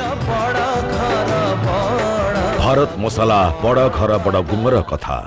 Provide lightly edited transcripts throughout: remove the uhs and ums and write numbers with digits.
भारत मसाला बड़ा घर बड़ा गुमर कथा।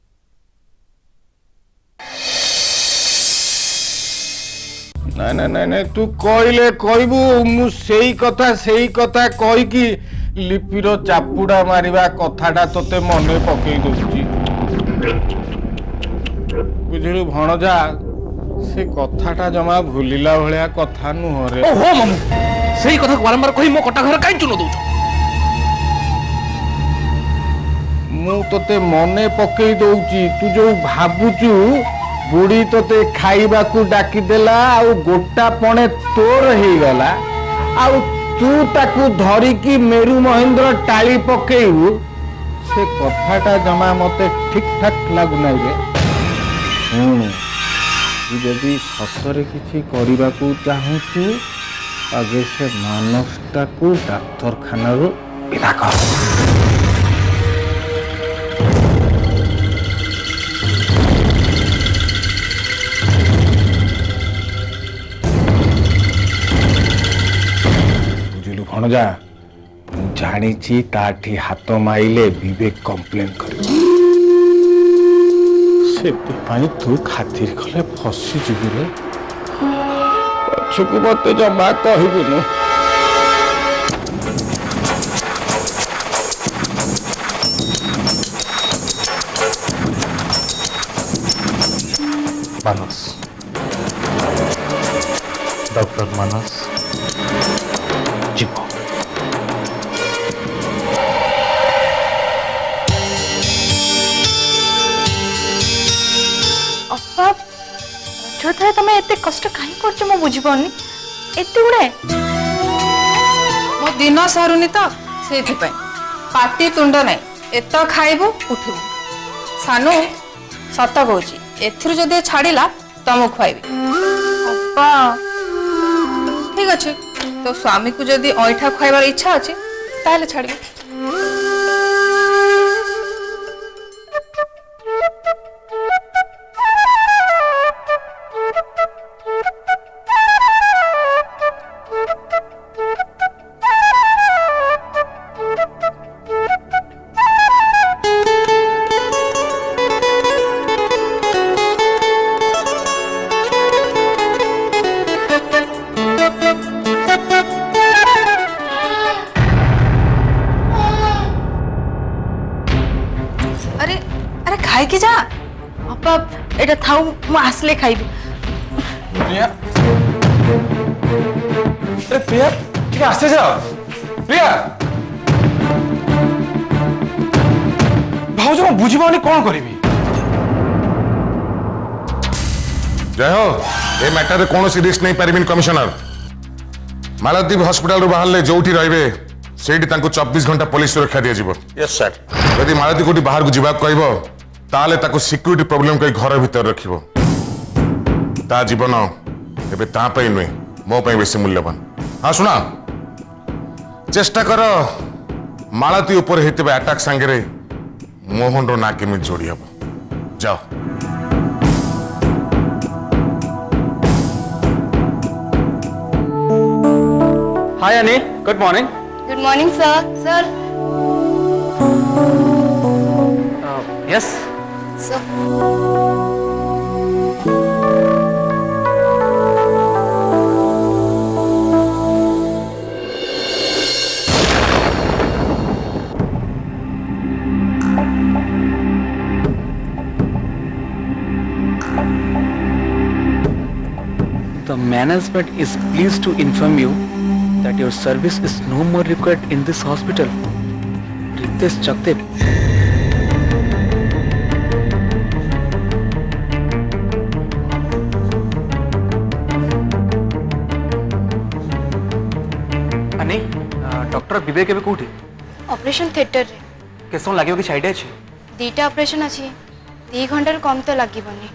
ना ना ना ना तू कहले कहबू मु सेई कथा कही कि लिपिर चापुड़ा मारिबा कथाटा तोते मने पकई दउची बुझलु भणजा से कथाटा जमा भूलिला भलिया कथा नुह रे। ओहो मामू सेई कथा बारंबार कही मो कटा घर काई चुनो दउछ मु तोते मने पकई दउची तू जो भाबुचू बुढ़ी तोते खाइबा को डाकी देला आउ गोटा पणे तोर ही गला आउ तू ताकू धरी की मेरू महेंद्र टाली पकेइबू से कथाटा जमा मते ठीक ठाक लागु नै रे। तू जदी सतरे किछि करिबा को चाहूछु आगे से मानसटा को डाक्टर खाना रो विदा कर। भणजा जानी ताठी हाथ माइले विवेक कंप्लेन कर तू खातिर कले फसी जीवि रे पछकु मते जमा कहबुनु। मानस डॉक्टर मानस जीव अपा जो तुम एते कष्ट कहीं करछ मो बुझी पानी एते गुडे मो दिन सरुनी तो सेथि पय पाटी तुंड नै एत खाइबू उठिबू सानू सत कहूची एथिरु जदि छाड़िला तुम खुआइबी। अपा ठीक अच्छे तो स्वामी को जदि ऐठा खुआइबार इच्छा अच्छे ताले छाड़िबी। खाई जा अपा एटा थाउ मु आसले खाइबी। प्रिया अरे प्रिया ठीक आसे जा प्रिया भाउज म बुझी पाउनी कोन करिवि। जय हो ए मैटर रे कोनो रिस्क नहीं पारिबिन कमिश्नर मालती हॉस्पिटल रो बाहर ले जोठी रहबे सेठी तांको 24 घंटा पुलिस सुरक्षा दिया जिवो। यस सर यदि मालती कोठी बाहर को जिबा कहबो ताले ताको सिक्योरिटी प्रॉब्लम कई घर भीतर रखिबो ता जीवन एबे ता पई नुई मो पई बेसी मूल्यवान। हां सुना चेष्टा कर मालती ऊपर हेतबे अटैक संगे रे मोहन रो ना केमि जोड़ी हबो जाओ। Hi Ani good morning. Good morning sir. Sir yes sir The management is pleased to inform you that your service is no more required in this hospital. Ritesh Chakdev. अने डॉक्टर विवेक एबे कोठी? ऑपरेशन थिएटर रे। केसो लागियो कि idea अछि? दीटा operation अछि 2 घंटा कम तो लागिबनी।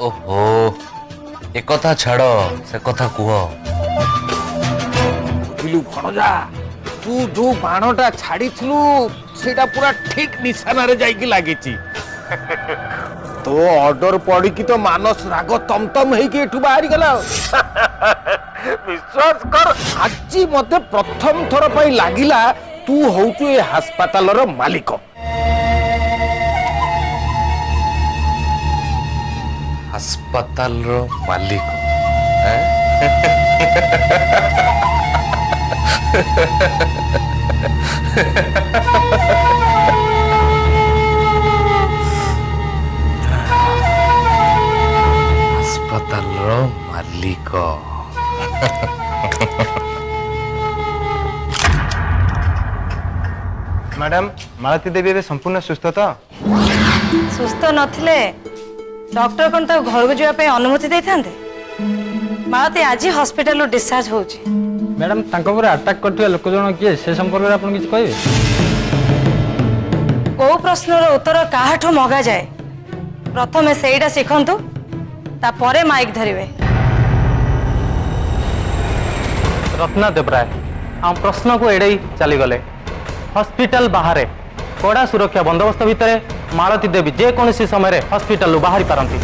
ओहो ए कथा छाड़ से कथा कुह बुझिलु भणजा तू जो बाणटा छाड़ीथिलु सेटा पूरा ठीक निशाना रे जाइकी लागिची तो ऑर्डर पड़ी कि तो मानस राग तमतम है कि एठू बाहरी गला विश्वास कर आज मते प्रथम थर पई लागिला तू होचु ए अस्पताल रो मालिक अस्पताल रो मालिक अस्पताल रो मालिक मैडम मालती देवी एवं संपूर्ण सुस्थ तो सुस्थ नथिले डॉक्टर कौन तो घर को जावाई अनुमति देते मालती आज हॉस्पिटल डिस्चार्ज होची मैडम तांको पर अटैक करथिया लोक जण किए से संपर्क रे आपन किछ कहबे को प्रश्नर उत्तर काहाठो मगा जाए प्रथमे सेईटा शिखंतु तापरे माइक धरिवे रत्ना देबराय हम प्रश्न को एड़े चली गले हॉस्पिटल बाहर कड़ा सुरक्षा बंदोबस्त भितर मालती देवी जे कौन समय हॉस्पिटल बाहरी पारंती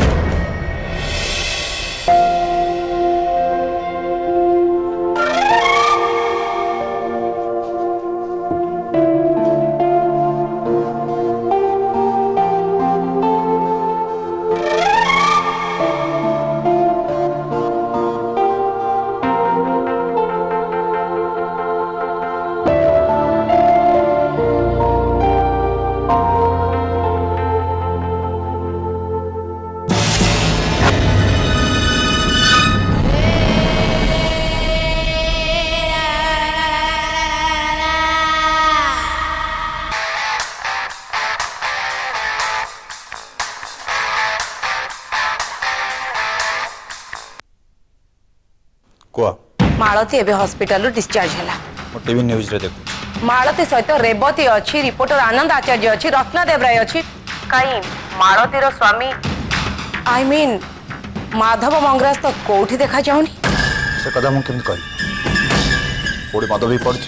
मालती एबे हॉस्पिटल डिस्चार्ज हैला टीवी न्यूज रे देखो मालती सहित रेवती अच्छी रिपोर्टर आनंद आचार्य अच्छी रत्ना देवराय अच्छी कहीं मालती रो स्वामी आई मीन माधव मंगराज तो कोठी देखा जाउनी से कदा मु केम कहि कोडी मद भी पड़छ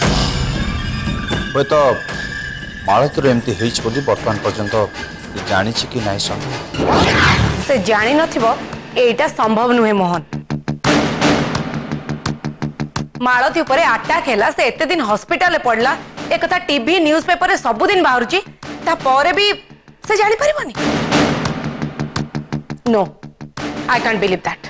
होय तो मालती रो एमती हेच बोली वर्तमान पर्यंत जानि छी कि नाही से जानि नथिबो एटा संभव नुहे मोहन मालती उपरे अटैक हैला से एते दिन हॉस्पिटल पड़ला एक कथा टीवी न्यूज पेपर सब दिन बाहरची ता परे भी से जानि परिबनी no I can't believe that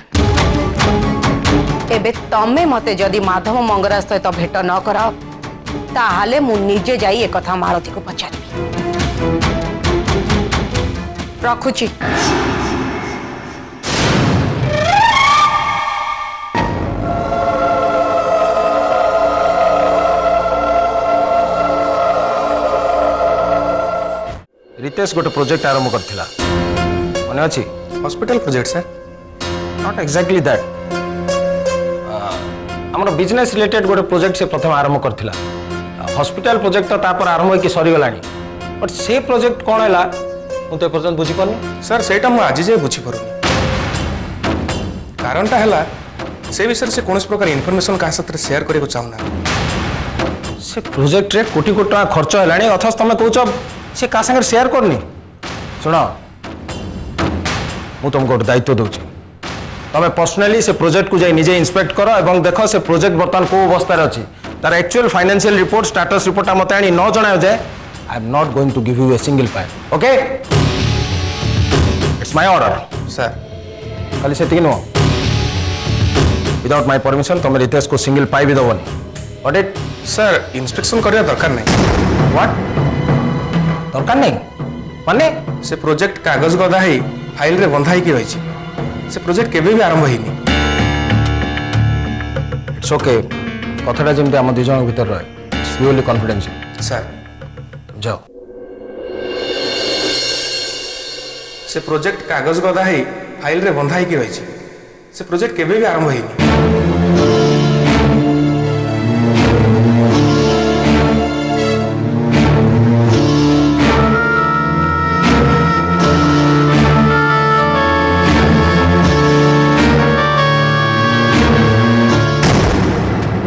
एबे तमे मते जदि माधव मंगराज सहित भेट न कराओ ताहाले मु निजे जाई एक कथा मालती को पचारबी रखुची रितेश गोटे प्रोजेक्ट आरंभ करथिला मने अछि hospital project sir not exactly that हमर बिजनेस रिलेटेड गोटे प्रोजेक्ट से प्रथम आरंभ करथिला हॉस्पिटल प्रोजेक्ट तो तापर आरंभ होई कि सरी गलानी बट से प्रोजेक्ट कोन हैला मु तो पर्यंत बुझी परनी सर सेटा मु आज जे बुझी परनी कारणटा हैला से विषय से कोनस प्रकार इंफॉर्मेशन का साथ शेयर करे को चाहना से प्रोजेक्ट रे कोटी कोटी टका खर्च हैलानी अथस तमे कहउछ से का संगे शेयर करनी सुन मु तुमको गोटे दायित्व दूची तमे पर्सनली से प्रोजेक्ट को जाई निजे इंस्पेक्ट करो एवं देखो से प्रोजेक्ट बर्तमान को अवस्था रे अछि तार actual financial report status report मते आनी न जणायो जे I am not going to give you a single pie okay it's my order sir खाली से तीन विदाउट माय परमिशन तुम रितेश को सिंगल पाई भी दबनी व्हाट इट सर इंस्पेक्शन करिया दरकार नहीं व्हाट दरकार नहीं माने से प्रोजेक्ट कागज गदा है फाइल रे बंधा ही रही से प्रोजेक्ट केबे भी आरंभ होइनी इट्स ओके कथाटा जेमते हम दु जन भीतर रहे इट्स प्योरली कॉन्फिडेंशियल सर तुम जाओ से प्रोजेक्ट कागज गदा है फाइल रे बंधा ही रही से प्रोजेक्ट केबे भी आरंभ होइनी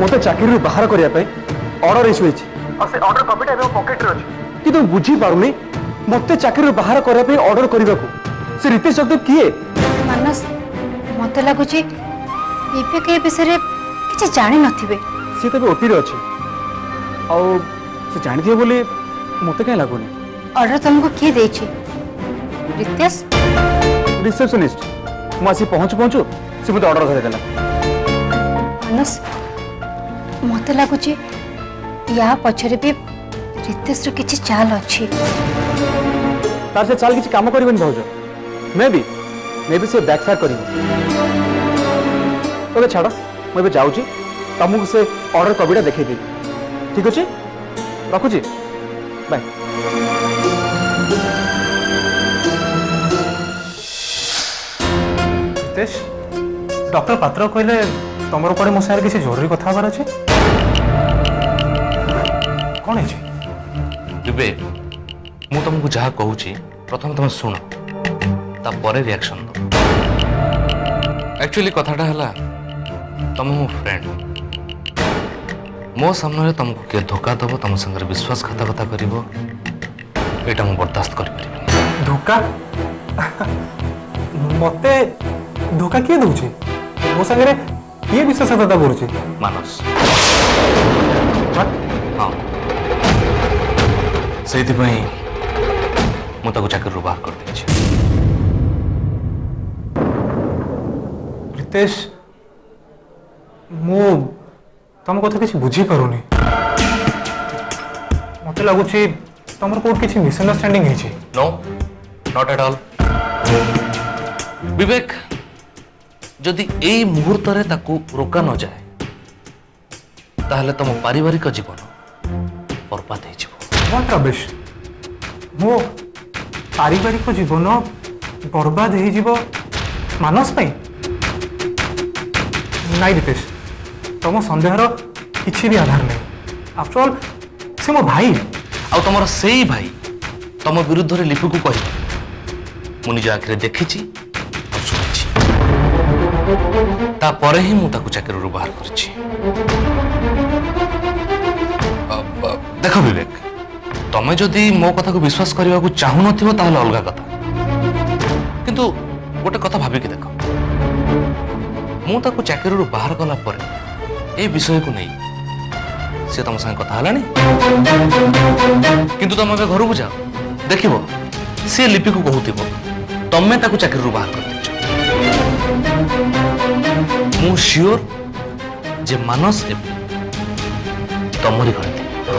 मत चाकरी बाहर करने ऑर्डर इश्यू होती ऑर्डर कॉपीटा पॉकेट अच्छी कि तुम बुझी पारुनी मत चाकरी बाहर करने ऑर्डर करने को से रितेश जगदेव किए मानस मत लगुच विवेक ए विषय किसी जानी नथिबे सी तो ओटी रे अच्छे आउ से जानी दिए बोली मत कहीं लगुनि ऑर्डर तुमको किए देछि रितेश रिसेप्शनिस्ट मुझे पहुँचु पहुँचु से मत ऑर्डर धरदेला मानस मत लगुच या पछरे भी रितेश रो किछि चाल अछि तार से चाल किछि काम करिबन भाउज मे भी से बैकफायर करिबो ओके छाड़ मैं जाऊँगी तुमको से ऑर्डर कॉपीटा देखई देबी ठीक अच्छे रखुची बाय रितेश डॉक्टर पात्र कहले तुम कड़े मो सागर किसी जरूरी कथा हबार अच्छे कौन है विवेक मु तुमको जहाँ कहूँ प्रथम तुम शुण तापर रिएक्शन दो एक्चुअली कथाटा है तुम मो फ्रेंड मो सामने तुमको किए धोखा दब तुम संगे विश्वासघातकता कर यहाँ मुझे बर्दाश्त कर धोखा मते धोखा किए दूचे मो सागर किए विश्वासघातकता करुचे मानस हाँ से मुझे चाकरी बाहर कर देछि रितेश मु तुम कथा किसी बुझी पारुनी मत लगुच तुम कोट किसी मिसअंडरस्टैंडिंग है no not at all Vivek जदि ए मुहूर्त रे ताकू रोका न जाए ताहले तुम पारिवारिक जीवन बर्बाद हो जाए व्हाट रबिश मो पारिवारिक जीवन बर्बाद हो मानस पाई नाई रितेश तुम सन्देहर किसी भी आधार नहीं आफ्टरऑल से मो भाई आ तुम से भाई तुम विरुद्ध रे लिपि को कह मुझे आखिरे देखी शुणी तापर ही मुझे चाकरी बाहर कर देख विवेक तमें जदि मो कथा को विश्वास करने को चाहू न अलग कथा किंतु गोटे कथा भाविक देख मुझे चाकरी बाहर कला पर ए विषय को नहीं सी तुम संगे कथा है किंतु तुम घर को जाओ देख सी लिपि को कहूब तमें चाकरी बाहर कर मु श्योर जे मानस तमरी घर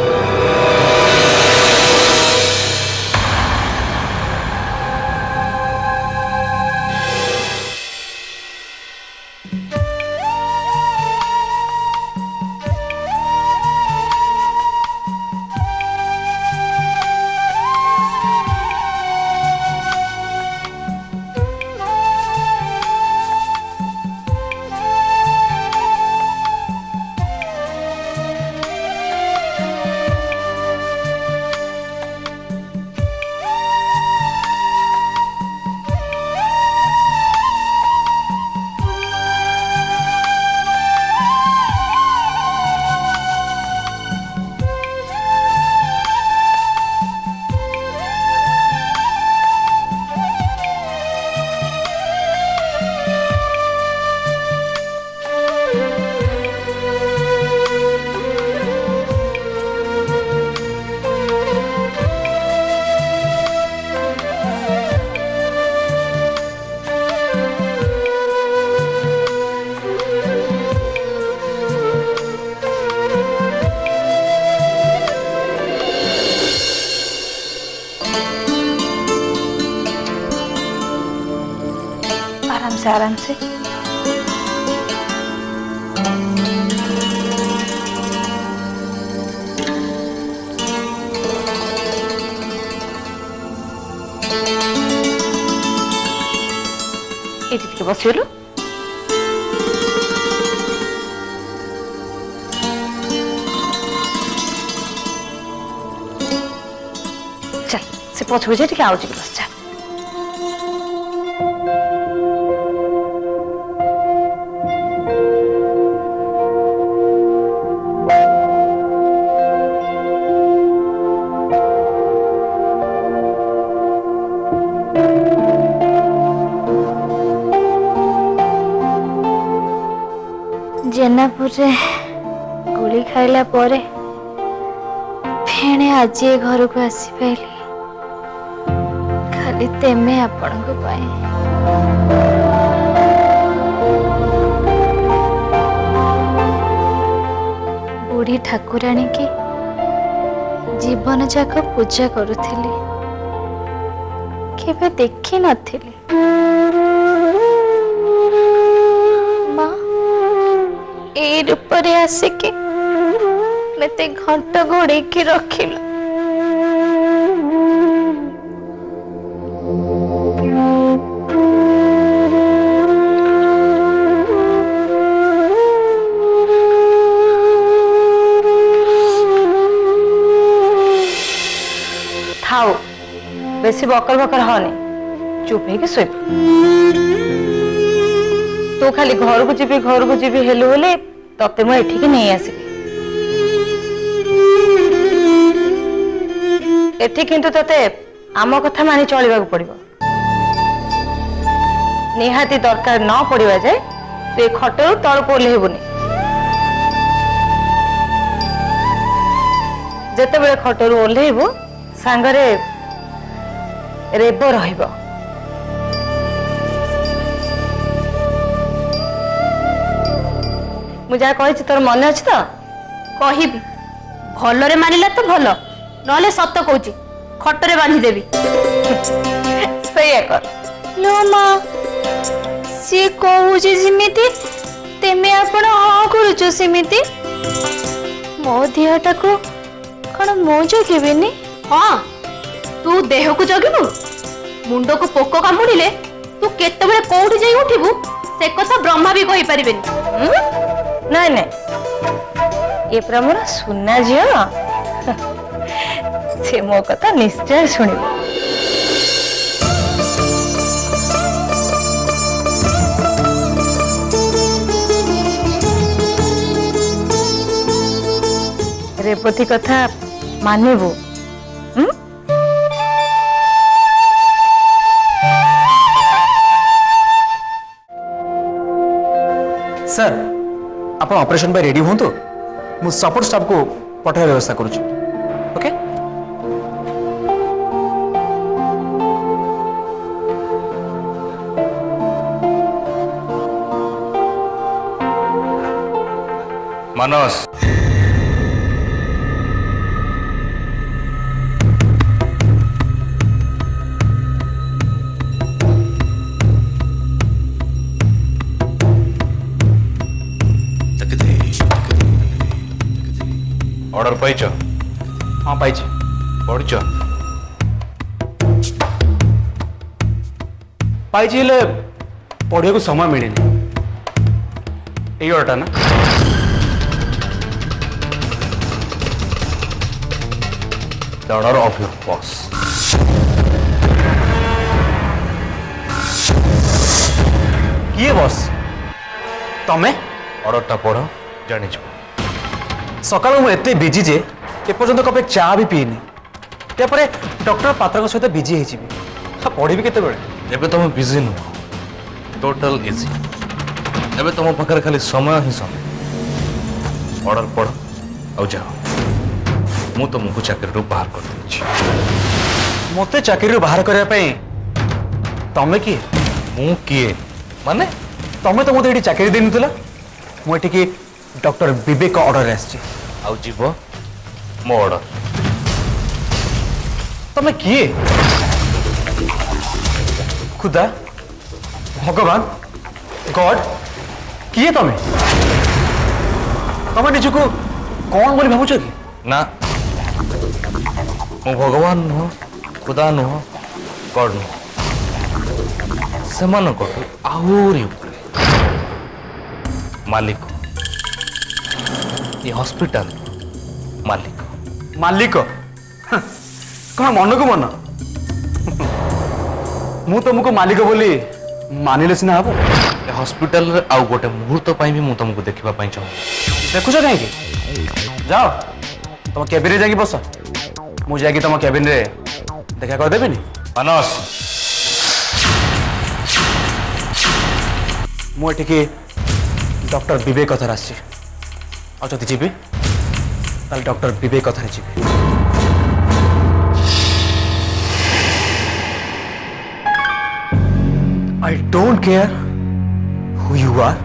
आराम से ये बसलु चल से पछुए जे टिके आउची बस जा जेनापुर रे गोली खाइला परे फेणे आज ए घर को आसी पाइली खाली तेमे आपण को पाए। बुढ़ी ठाकुराणी की जीवन जाक पूजा करुथिली केबे देखी नथिली। माँ ए रूपरे आसिके मते घंट घोड़े की रखिल। थाओ बेसी बकर बकर हनी चुप है कि सोई तू खाली घर को जीवी हेलु बोले तते मैं एठी के नहीं आसी एठी किंतु तते आम कथा मानी चलवा पड़िबो निहाती दरकार न पड़िबा जाए तू खटरू तल को ओल्हेबुनी जेते बेले खटरू ओल्हेबु सांगरे रेबो रहिबो। मुझे कही तोर मन अच्छे तो कहबी भलरे मानिला तो भल नले सत कहूची खटरे बांधी देवी सही कर लो माँ सी कहूची जिमिति तेमे आपण हाँ करूचो सिमिति मो देहटा को कौन मो जगिबिनी। हाँ तू देह को जगिबू मुंड को पोक कामुड़िले तू केतेबेले कोउठी जाई उठिबू से कथा ब्रह्मा भी कहि परिबेनी। नहीं नहीं ये पूरा मोर सुना झियो से मो कथा निश्चय सुनिबो। रेपथी कथा मानिबो सर आप ऑपरेशन पे रेडी हूँ तो मु सपोर्ट स्टाफ को पठाई व्यवस्था करुछु ओके। मानस ऑर्डर पाइच? हाँ पाइच। पढ़च? पाइच हेले पढ़िया को समय मिले ये ऑर्डर ना the order of your boss. किए बॉस तमे ऑर्डरटा पढ़ जानी जो सकाल मु एते बिजी जे एपर्यंत कपे चा भी पीनी त्यापरे डॉक्टर पात्र सहित बिजी हो पढ़ी केते बेले एबे तुम बिजी नु टोटल इजी एबे तुम पाखरे खाली समय ही समय ऑर्डर पढ़ आउ जाओ मु तुमको चाकरी बाहर कर देछि। मते चाकरी बाहर करया पई तमे किए मु किए माने तमे तो मते एठी चाकरी देनितला मु एठी की डॉक्टर विवेक का ऑर्डर आछि आउ जीवो मो ऑर्डर तमे किए खुदा भगवान गॉड किए तमे तमे निजको कौन बोली भाबुछ कि ना मो भगवान नुह खुदा नुह गॉड नुह समान कटु आहुरी मालिक ये हॉस्पिटल मालिक मालिक कौन मन को मन मु तुमको मालिक बोली मानिले सिना हबो ए हॉस्पिटल रे आउ गोटे मुहूर्त पाई भी मु तुमको देखिबा पाई चाहू देखुछ कहीं जाओ तुम केबिन रे जाकी बस मु जाकी तुम केबिन रे देखा कर देबेनी। मानस मु एठी की डॉक्टर विवेक कथार आसी आदि जी डॉक्टर विवेक कथार जी I don't care who you are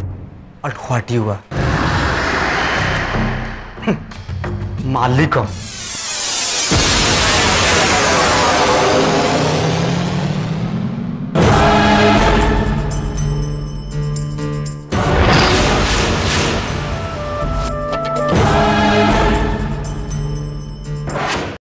और व्हाट यू आर मालिक